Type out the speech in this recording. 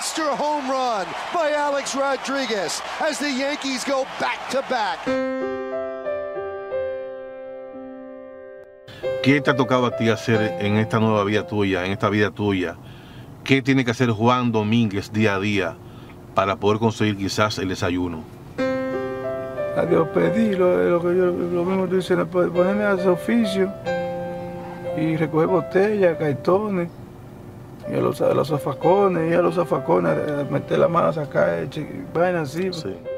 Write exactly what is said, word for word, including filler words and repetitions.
monster home run by Alex Rodriguez as the Yankees go back to back. ¿Qué te ha tocado a ti hacer en esta nueva vida tuya, en esta vida tuya? ¿Qué tiene que hacer Juan Domínguez día a día para poder conseguir quizás el desayuno? A Dios pedir lo, lo que yo, lo mismo tú dices, ponerme a su oficio y recoger botellas, cartones, y a los, a los zafacones, y a los zafacones, a meter la mano a sacar, vainas así. Sí.